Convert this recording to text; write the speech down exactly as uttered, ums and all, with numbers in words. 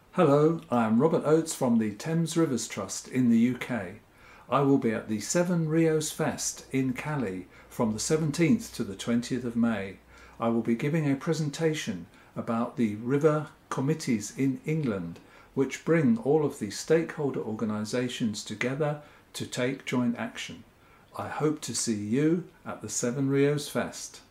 Hello, I am Robert Oates from the Thames Rivers Trust in the U K. I will be at the Seven Rios Fest in Cali from the seventeenth to the twentieth of May. I will be giving a presentation about the river committees in England, which bring all of the stakeholder organisations together to take joint action. I hope to see you at the Seven Rios Fest.